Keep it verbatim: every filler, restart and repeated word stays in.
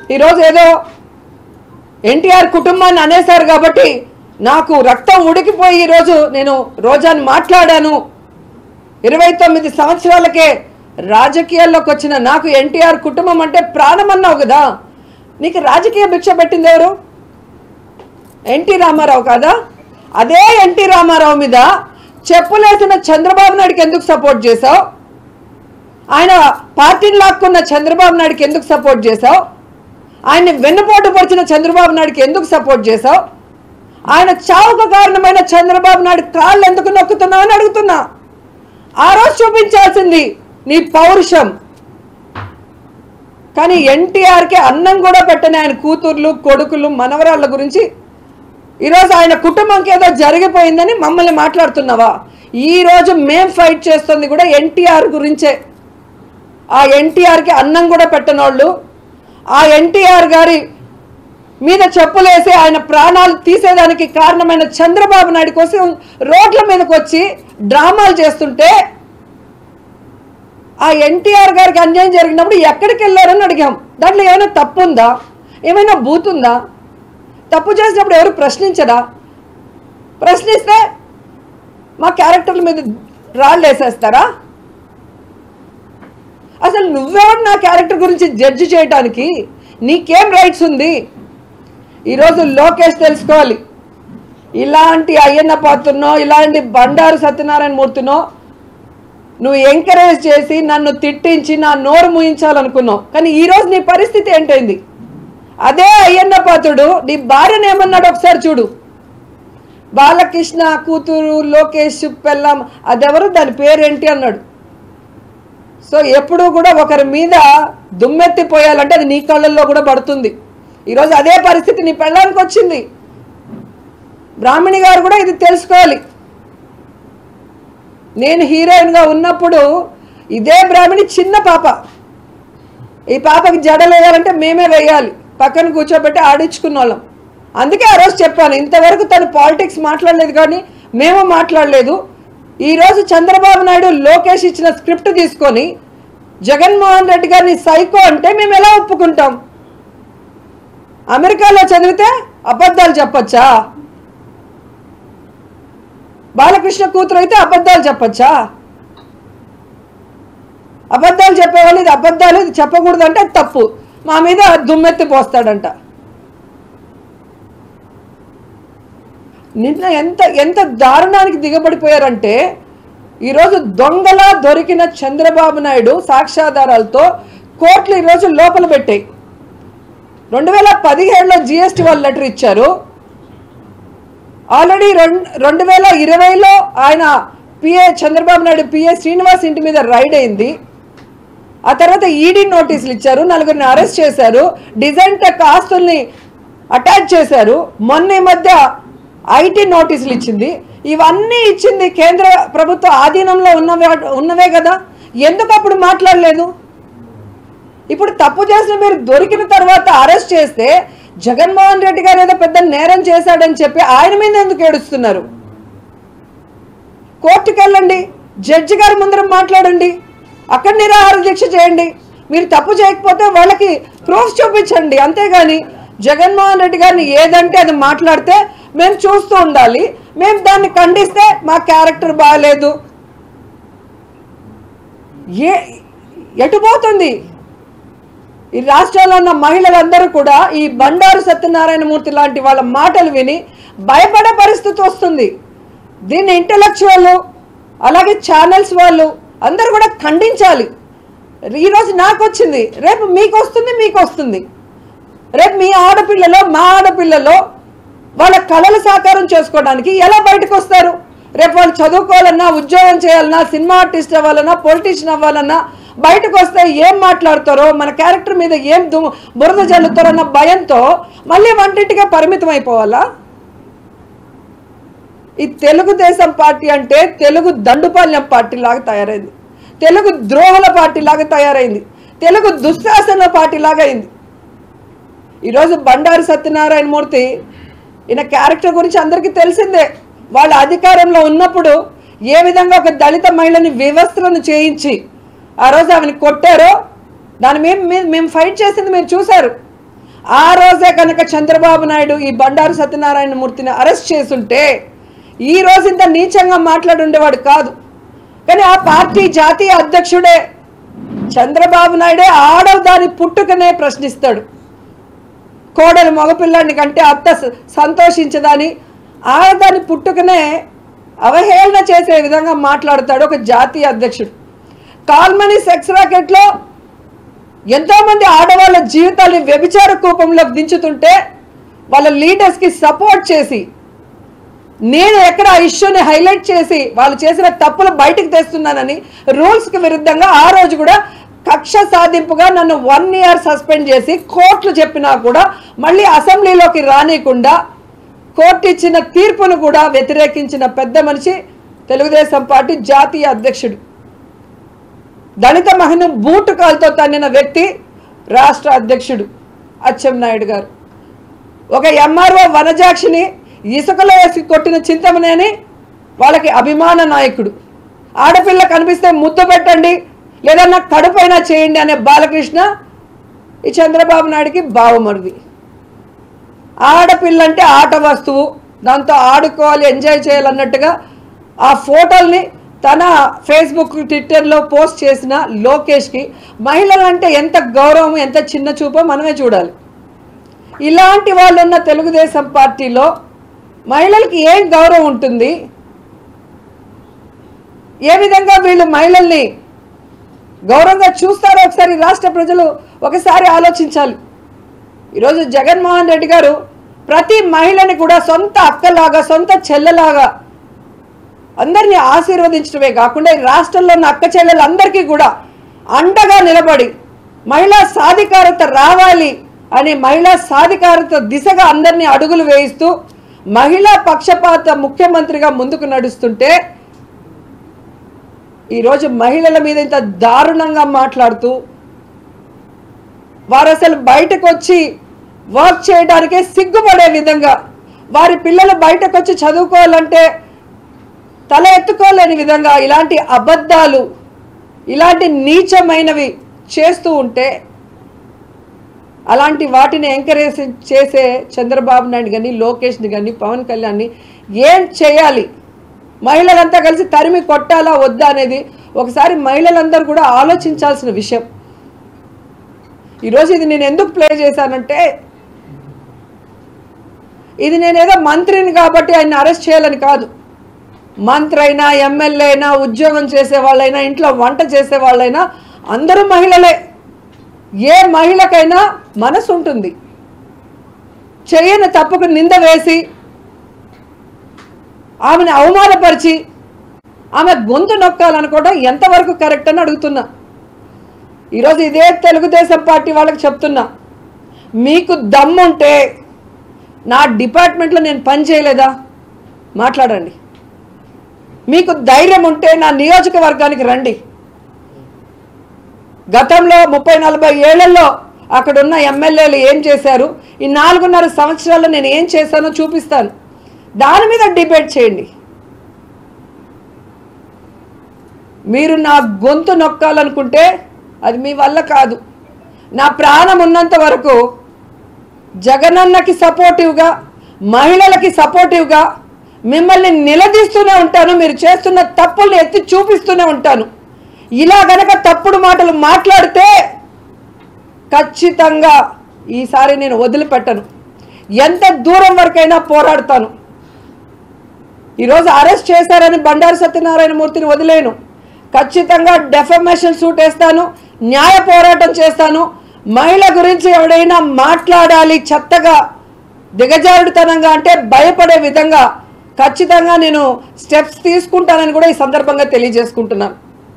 ఈరోజు ఏదో ఎన్టీఆర్ కుటుంబాన్ని అనేశారు కాబట్టి నాకు రక్తం ఉడికిపోయి ఈరోజు నేను రోజాని మాట్లాడాను. ఇరవై తొమ్మిది సంవత్సరాలకే రాజకీయాల్లోకి వచ్చిన నాకు ఎన్టీఆర్ కుటుంబం అంటే ప్రాణం అన్నావు కదా. నీకు రాజకీయ భిక్ష పెట్టింది ఎవరు? ఎన్టీ రామారావు కాదా? అదే ఎన్టీ రామారావు మీద చెప్పులేసిన చంద్రబాబు నాయుడుకి ఎందుకు సపోర్ట్ చేశావు? ఆయన పార్టీని లాక్కున్న చంద్రబాబు నాయుడుకి ఎందుకు సపోర్ట్ చేశావు? ఆయన్ని వెన్నుపోటు పొడిచిన చంద్రబాబు నాయుడుకి ఎందుకు సపోర్ట్ చేశావు? ఆయన చావుకు కారణమైన చంద్రబాబు నాయుడు కాళ్ళు ఎందుకు నొక్కుతున్నావు అని అడుగుతున్నా. ఆ రోజు చూపించాల్సింది నీ పౌరుషం. కానీ ఎన్టీఆర్కి అన్నం కూడా పెట్టని ఆయన కూతుర్లు, కొడుకులు, మనవరాళ్ళ గురించి ఈరోజు ఆయన కుటుంబంకి ఏదో జరిగిపోయిందని మమ్మల్ని మాట్లాడుతున్నావా? ఈరోజు మేం ఫైట్ చేస్తుంది కూడా ఎన్టీఆర్ గురించే. ఆ ఎన్టీఆర్కి అన్నం కూడా పెట్టనోళ్ళు, ఆ ఎన్టీఆర్ గారి మీద చెప్పులేసి ఆయన ప్రాణాలు తీసేదానికి కారణమైన చంద్రబాబు నాయుడు కోసం రోడ్ల మీదకి వచ్చి డ్రామాలు చేస్తుంటే ఆ ఎన్టీఆర్ గారికి అన్యాయం జరిగినప్పుడు ఎక్కడికి వెళ్ళారని అడిగాం. దాంట్లో ఏమైనా తప్పు ఉందా? ఏమైనా బూతుందా? తప్పు చేసినప్పుడు ఎవరు ప్రశ్నించరా? ప్రశ్నిస్తే మా క్యారెక్టర్ల మీద రాళ్ళు వేసేస్తారా? అసలు నువ్వెవరు నా క్యారెక్టర్ గురించి జడ్జి చేయడానికి? నీకేం రైట్స్ ఉంది? ఈరోజు లోకేష్ తెలుసుకోవాలి, ఇలాంటి అయ్యన్న పాత్రనో ఇలాంటి బండారు సత్యనారాయణ మూర్తినో నువ్వు ఎంకరేజ్ చేసి నన్ను తిట్టించి నా నోరు ముయించాలనుకున్నావు. కానీ ఈరోజు నీ పరిస్థితి ఏంటైంది? అదే అయ్యన్న పాత్రుడు నీ భార్యను ఏమన్నాడు ఒకసారి చూడు. బాలకృష్ణ కూతురు లోకేష్ పెళ్ళం అదెవరు, దాని పేరేంటి అన్నాడు. సో ఎప్పుడూ కూడా ఒకరి మీద దుమ్మెత్తిపోయాలంటే అది నీ కళ్ళల్లో కూడా పడుతుంది. ఈరోజు అదే పరిస్థితి నీ పెళ్ళానికి వచ్చింది. బ్రాహ్మణి గారు కూడా ఇది తెలుసుకోవాలి. నేను హీరోయిన్గా ఉన్నప్పుడు ఇదే బ్రాహ్మణి చిన్న పాప, ఈ పాపకి జడలు వేయాలంటే మేమే వేయాలి, పక్కన కూర్చోబెట్టి ఆడించుకున్న వాళ్ళం. అందుకే ఆ రోజు చెప్పాను, ఇంతవరకు తను పాలిటిక్స్ మాట్లాడలేదు కానీ మేము మాట్లాడలేదు. ఈరోజు చంద్రబాబు నాయుడు లోకేష్ ఇచ్చిన స్క్రిప్ట్ తీసుకొని జగన్మోహన్ రెడ్డి గారిని సైకో అంటే మేము ఎలా ఒప్పుకుంటాం? అమెరికాలో చదివితే అబద్ధాలు చెప్పచ్చా? బాలకృష్ణ కూతురు అయితే అబద్ధాలు చెప్పచ్చా? అబద్ధాలు చెప్పేవాళ్ళు ఇది అబద్ధాలు ఇది చెప్పకూడదు అంటే తప్పు, మా మీద దుమ్మెత్తి పోస్తాడంట. నిన్న ఎంత ఎంత దారుణానికి దిగబడిపోయారంటే ఈరోజు దొంగలా దొరికిన చంద్రబాబు నాయుడు సాక్ష్యాధారాలతో కోర్టులు ఈరోజు లోపల పెట్టాయి. రెండు వేల పదిహేడులో జిఎస్టీ వాళ్ళు లెటర్ ఇచ్చారు. ఆల్రెడీ రెండు రెండు వేల ఇరవైలో ఆయన పిఏ చంద్రబాబు నాయుడు పిఏ శ్రీనివాస్ ఇంటి మీద రైడ్ అయింది. ఆ తర్వాత ఈడీ నోటీసులు ఇచ్చారు, నలుగురిని అరెస్ట్ చేశారు, డిజైన్ టెక్ ఆస్తుల్ని అటాచ్ చేశారు. మొన్న ఈ మధ్య ఐటీ నోటీసులు ఇచ్చింది. ఇవన్నీ ఇచ్చింది కేంద్ర ప్రభుత్వ ఆధీనంలో ఉన్నవే ఉన్నవే కదా. ఎందుకు అప్పుడు మాట్లాడలేదు? ఇప్పుడు తప్పు చేసిన మీరు దొరికిన తర్వాత అరెస్ట్ చేస్తే జగన్మోహన్ రెడ్డి గారు ఏదో పెద్ద నేరం చేశాడని చెప్పి ఆయన మీద ఎందుకు ఏడుస్తున్నారు? కోర్టుకు వెళ్ళండి, జడ్జి గారి ముందర మాట్లాడండి, అక్కడ నిరాహార దీక్ష చేయండి. మీరు తప్పు చేయకపోతే వాళ్ళకి ప్రూఫ్ చూపించండి. అంతేగాని జగన్మోహన్ రెడ్డి గారిని ఏదంటే అది మాట్లాడితే మేము చూస్తూ ఉండాలి, మేము దాన్ని ఖండిస్తే మా క్యారెక్టర్ బాగాలేదు. ఏ ఎటుపోతుంది ఈ రాష్ట్రంలో ఉన్న మహిళలందరూ కూడా ఈ బండారు సత్యనారాయణ మూర్తి లాంటి వాళ్ళ మాటలు విని భయపడే పరిస్థితి వస్తుంది. దీన్ని ఇంటెలెక్చువల్ అలాగే ఛానల్స్ వాళ్ళు అందరూ కూడా ఖండించాలి. ఈరోజు నాకు వచ్చింది, రేపు మీకు వస్తుంది, మీకు వస్తుంది. రేపు మీ ఆడపిల్లలో మా ఆడపిల్లలో వాళ్ళ కళలు సాకారం చేసుకోవడానికి ఎలా బయటకు వస్తారు? రేపు వాళ్ళు చదువుకోవాలన్నా, ఉద్యోగం చేయాలన్నా, సినిమా ఆర్టిస్ట్ అవ్వాలన్నా, పొలిటీషియన్ అవ్వాలన్నా బయటకు వస్తే ఏం మాట్లాడతారో, మన క్యారెక్టర్ మీద ఏం దు బురద జల్లుతారో అన్న భయంతో మళ్ళీ వంటింటిగా పరిమితం అయిపోవాలా? ఈ తెలుగుదేశం పార్టీ అంటే తెలుగు దండుపాల్యం పార్టీ లాగా తయారైంది, తెలుగు ద్రోహుల పార్టీ లాగా తయారైంది, తెలుగు దుశ్శాసన పార్టీ లాగా అయింది. ఈరోజు బండారు సత్యనారాయణ మూర్తి ఈయన క్యారెక్టర్ గురించి అందరికీ తెలిసిందే. వాళ్ళ అధికారంలో ఉన్నప్పుడు ఏ విధంగా ఒక దళిత మహిళని వ్యవస్థలను చేయించి ఆ రోజు ఆమెను కొట్టారో దాని మేము మేము ఫైట్ చేసింది మీరు చూశారు. ఆ రోజే కనుక చంద్రబాబు నాయుడు ఈ బండారు సత్యనారాయణ మూర్తిని అరెస్ట్ చేసుంటే ఈ రోజు ఇంత నీచంగా మాట్లాడి ఉండేవాడు కాదు. కానీ ఆ పార్టీ జాతీయ అధ్యక్షుడే చంద్రబాబు నాయుడే ఆడదాని పుట్టుకనే ప్రశ్నిస్తాడు. కోడలు మగపిల్లాడిని కంటే అత్త సంతోషించదని ఆడదాని పుట్టుకనే అవహేళన చేసే విధంగా మాట్లాడతాడు ఒక జాతీయ అధ్యక్షుడు. కాల్మనీ సెక్స్ రాకెట్లో ఎంతోమంది ఆడవాళ్ళ జీవితాన్ని వ్యభిచార కూపంలోకి దించుతుంటే వాళ్ళ లీడర్స్కి సపోర్ట్ చేసి నేను ఎక్కడ ఆ ఇష్యూని హైలైట్ చేసి వాళ్ళు చేసిన తప్పులు బయటకు తెస్తున్నానని రూల్స్కి విరుద్ధంగా ఆ రోజు కూడా కక్ష సాధింపుగా నన్ను వన్ ఇయర్ సస్పెండ్ చేసి కోర్టులు చెప్పినా కూడా మళ్ళీ అసెంబ్లీలోకి రానియకుండా కోర్టు ఇచ్చిన తీర్పును కూడా వ్యతిరేకించిన పెద్ద మనిషి తెలుగుదేశం పార్టీ జాతీయ అధ్యక్షుడు. దళిత మహిళను బూటు కాలుతో తన్నిన వ్యక్తి రాష్ట్ర అధ్యక్షుడు అచ్చెన్నాయుడు గారు. ఒక ఎంఆర్ఓ వనజాక్షిని ఇసుకలో వేసి కొట్టిన చింతమనేని వాళ్ళకి అభిమాన నాయకుడు. ఆడపిల్ల కనిపిస్తే ముద్దు పెట్టండి లేదా నాకు కడుపైనా చేయండి అనే బాలకృష్ణ ఈ చంద్రబాబు నాయుడికి బావమరిది. ఆడపిల్ల అంటే ఆట వస్తువు, దాంతో ఆడుకోవాలి, ఎంజాయ్ చేయాలన్నట్టుగా ఆ ఫోటోల్ని తన ఫేస్బుక్ ట్విట్టర్లో పోస్ట్ చేసిన లోకేష్కి మహిళలంటే ఎంత గౌరవం, ఎంత చిన్న చూపో మనమే చూడాలి. ఇలాంటి వాళ్ళు ఉన్న తెలుగుదేశం పార్టీలో మహిళలకి ఏం గౌరవం ఉంటుంది? ఏ విధంగా వీళ్ళు మహిళల్ని గౌరవంగా చూస్తారో ఒకసారి రాష్ట్ర ప్రజలు ఒకసారి ఆలోచించాలి. ఈరోజు జగన్మోహన్ రెడ్డి గారు ప్రతి మహిళని కూడా సొంత అక్కలాగా, సొంత చెల్లెలాగా అందరినీ ఆశీర్వదించడమే కాకుండా ఈ రాష్ట్రంలో ఉన్న అక్క చెల్లెలందరికీ కూడా అండగా నిలబడి మహిళా సాధికారత రావాలి అని మహిళా సాధికారత దిశగా అందరినీ అడుగులు వేయిస్తూ మహిళా పక్షపాత ముఖ్యమంత్రిగా ముందుకు నడుస్తుంటే ఈరోజు మహిళల మీద ఇంత దారుణంగా మాట్లాడుతూ వారు అసలు బయటకు వచ్చి వర్క్ చేయడానికే సిగ్గుపడే విధంగా, వారి పిల్లలు బయటకు వచ్చి చదువుకోవాలంటే తల ఎత్తుకోలేని విధంగా ఇలాంటి అబద్ధాలు, ఇలాంటి నీచమైనవి చేస్తూ ఉంటే అలాంటి వాటిని ఎంకరేజ్ చేసే చంద్రబాబు నాయుడు కానీ, లోకేష్ని కానీ, పవన్ కళ్యాణ్ని ఏం చేయాలి, మహిళలంతా కలిసి తరిమి కొట్టాలా వద్దా అనేది ఒకసారి మహిళలందరూ కూడా ఆలోచించాల్సిన విషయం. ఈరోజు ఇది నేను ఎందుకు ప్లే చేశానంటే, ఇది నేనేదో మంత్రిని కాబట్టి ఆయన అరెస్ట్ చేయాలని కాదు. మంత్రి అయినా, ఎమ్మెల్యే అయినా, ఉద్యోగం చేసే వాళ్ళైనా, ఇంట్లో వంట చేసే వాళ్ళైనా అందరూ మహిళలే. ఏ మహిళకైనా మనసు ఉంటుంది. చేయని తప్పుకు నింద వేసి ఆమెను అవమానపరిచి ఆమె గొంతు నొక్కాలనుకోవడం ఎంతవరకు కరెక్ట్ అని అడుగుతున్నా. ఈరోజు ఇదే తెలుగుదేశం పార్టీ వాళ్ళకి చెప్తున్నా, మీకు దమ్ముంటే నా డిపార్ట్మెంట్లో నేను పని చేయలేదా మాట్లాడండి. మీకు ధైర్యం ఉంటే నా నియోజకవర్గానికి రండి. గతంలో ముప్పై నలభై ఏళ్లలో అక్కడున్న ఎమ్మెల్యేలు ఏం చేశారు, ఈ నాలుగున్నర సంవత్సరాల్లో నేను ఏం చేశానో చూపిస్తాను. దాని మీద డిబేట్ చేయండి. మీరు నా గొంతు నొక్కాలనుకుంటే అది మీ వల్ల కాదు. నా ప్రాణం ఉన్నంత వరకు జగనన్నకి సపోర్టివ్గా, మహిళలకి సపోర్టివ్గా మిమ్మల్ని నిలదీస్తూనే ఉంటాను. మీరు చేస్తున్న తప్పుల్ని ఎత్తి చూపిస్తూనే ఉంటాను. ఇలా గనక తప్పుడు మాటలు మాట్లాడితే ఖచ్చితంగా ఈసారి నేను వదిలిపెట్టను. ఎంత దూరం వరకైనా పోరాడతాను. ఈరోజు అరెస్ట్ చేశారని బండారు సత్యనారాయణ మూర్తిని వదిలేను. ఖచ్చితంగా డెఫమేషన్ సూట్ వేస్తాను, న్యాయ పోరాటం చేస్తాను. మహిళ గురించి ఎవడైనా మాట్లాడాలి చెత్తగా, దిగజారుడుతనంగా అంటే భయపడే విధంగా ఖచ్చితంగా నేను స్టెప్స్ తీసుకుంటానని కూడా ఈ సందర్భంగా తెలియజేసుకుంటున్నాను.